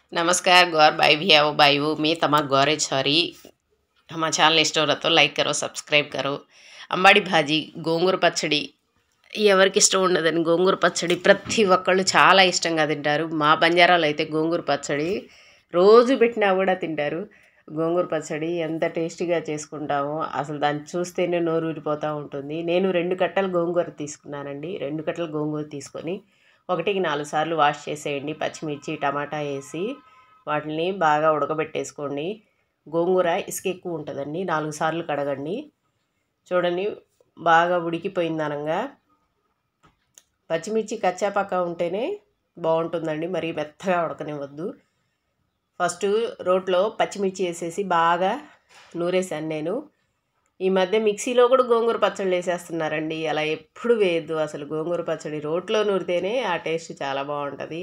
नमस्कार गौर भाई भी आओ भाई वो मैं तमा गौरे छरी हमारे ఛానల్ ఇష్టం రతో లైక్ కరో సబ్స్క్రైబ్ కరో అంబాడి భాజీ గోంగూర పచ్చడి ఎవరికి ఇష్టం ఉండదని గోంగూర పచ్చడి ప్రతి ఒక్కళ్ళు చాలా ఇష్టంగా తింటారు. మా బంజారాలో అయితే గోంగూర పచ్చడి రోజు పెట్టినా కూడా తింటారు. గోంగూర పచ్చడి ఎంత టేస్టీగా చేసుకుంటామో అసలు దాన్ని చూస్తేనే నోరు ఊరిపోతూ ఉంటుంది. నేను 2 కట్టలు గోంగూర తీసుకున్నానండి. 2 కట్టలు గోంగూర తీసుకొని 1కి 4 సార్లు వాష్ చేసేయండి. పచ్చిమిర్చి టమాటా వేసి వాటిని బాగా ఉడకబెట్టేసుకోండి. గోంగూర ఇసుక ఎక్కువ ఉంటుందండి. 4 సార్లు కడగండి. చూడండి బాగా ఉడికిపోయిందనంగా పచ్చిమిర్చి కచ్చాపక్క ఉంటేనే బాగుంటుందండి. మరీ మెత్తగా ఉడకనివ్వద్దు. ఫస్ట్ రోట్లో పచ్చిమిర్చి వేసేసి బాగా నూరేసాను నేను. ఈ మధ్య మిక్సీలో కూడా గోంగూర పచ్చళ్ళు వేసేస్తున్నారండి. అలా ఎప్పుడు వేయద్దు. అసలు గోంగూర పచ్చడి రోట్లో నూరితేనే ఆ టేస్ట్ చాలా బాగుంటుంది.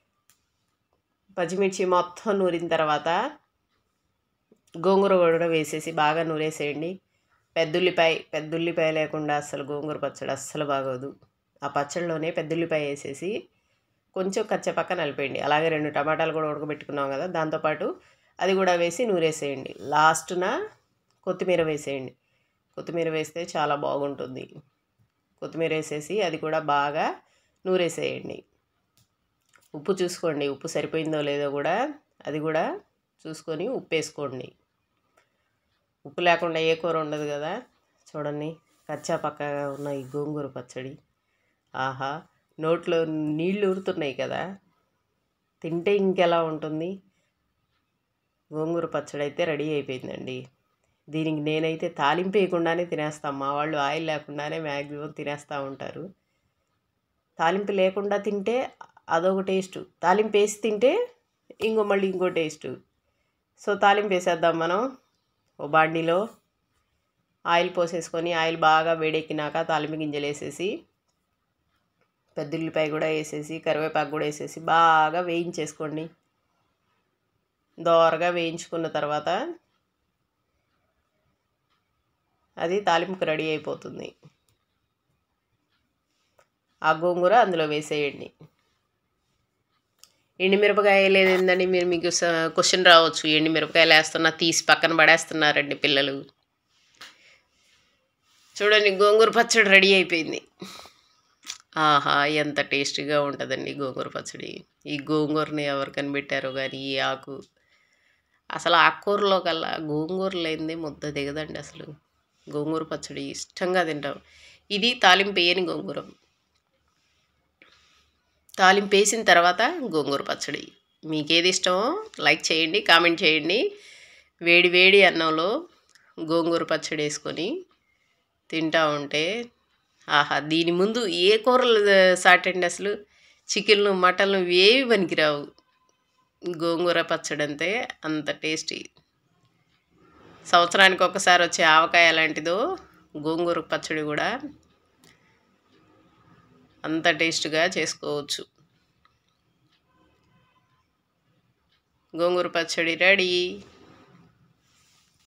పచ్చిమిర్చి మొత్తం నూరిన తర్వాత గోంగూర కూడా వేసేసి బాగా నూరేసేయండి. పెద్దుల్లిపాయ లేకుండా అసలు గోంగూర పచ్చడి అస్సలు బాగోదు. ఆ పచ్చడిలోనే పెద్దుల్లిపాయ వేసేసి కొంచెం కచ్చపక్క నలిపేయండి. అలాగే 2 టమాటాలు కూడా ఉడకబెట్టుకున్నాం కదా, దాంతోపాటు అది కూడా వేసి నూరేసేయండి. లాస్ట్న కొత్తిమీర వేసేయండి. కొత్తిమీర వేస్తే చాలా బాగుంటుంది. కొత్తిమీర వేసేసి అది కూడా బాగా నూరేసేయండి. ఉప్పు చూసుకోండి, ఉప్పు సరిపోయిందో లేదో కూడా అది కూడా చూసుకొని ఉప్పు వేసుకోండి. ఉప్పు లేకుండా ఏ కూర ఉండదు కదా. చూడండి కచ్చా పక్కగా ఉన్న ఈ గోంగూర పచ్చడి, ఆహా నోట్లో నీళ్ళు ఊరుతున్నాయి కదా, తింటే ఇంకెలా ఉంటుంది. గోంగూర పచ్చడి అయితే రెడీ అయిపోయిందండి. దీనికి నేనైతే తాలింపు వేయకుండానే తినేస్తాను. మా వాళ్ళు ఆయిల్ లేకుండానే మ్యాక్సిమం తినేస్తూ ఉంటారు. తాలింపు లేకుండా తింటే అదొక టేస్టు, తాలింపు వేసి తింటే మళ్ళీ ఇంకో టేస్టు. సో తాలింపు వేసేద్దాం మనం. ఓ బాండీలో ఆయిల్ పోసేసుకొని ఆయిల్ బాగా వేడెక్కినాక తాలింపు గింజలు వేసేసి పెద్దుల్లిపాయ కూడా వేసేసి కరివేపాకు కూడా వేసేసి బాగా వేయించేసుకోండి. దోరగా వేయించుకున్న తర్వాత అది తాలింపుకి రెడీ అయిపోతుంది. ఆ గోంగూర అందులో వేసేయండి. ఎండుమిరపకాయలు ఏంటండి మీకు క్వశ్చన్ రావచ్చు, ఎండుమిరపకాయలు వేస్తున్నా తీసి పక్కన పడేస్తున్నారండి పిల్లలు. చూడండి గోంగూర పచ్చడి రెడీ అయిపోయింది. ఆహా ఎంత టేస్టీగా ఉంటుందండి గోంగూర పచ్చడి. ఈ గోంగూరని ఎవరు కనిపెట్టారో కానీ ఈ ఆకు అసలు ఆకుకూరలో కల్లా గోంగూర లేనిదే ముద్ద దిగదండి. అసలు గోంగూర పచ్చడి ఇష్టంగా తింటాం. ఇది తాలింపు వేయని గోంగూర. తాలింపు వేసిన తర్వాత గోంగూర పచ్చడి. మీకేది ఇష్టమో లైక్ చేయండి, కామెంట్ చేయండి. వేడి వేడి అన్నంలో గోంగూర పచ్చడి వేసుకొని తింటా ఉంటే ఆహా దీని ముందు ఏ కూరలు సాటండి. అసలు చికెన్లు మటన్లు ఏవి పనికిరావు. గోంగూర పచ్చడి అంతే అంత టేస్టీ. సంవత్సరానికి ఒకసారి వచ్చే ఆవకాయ లాంటిదో గోంగూర పచ్చడి కూడా అంత టేస్ట్గా చేసుకోవచ్చు. గోంగూర పచ్చడి రెడీ.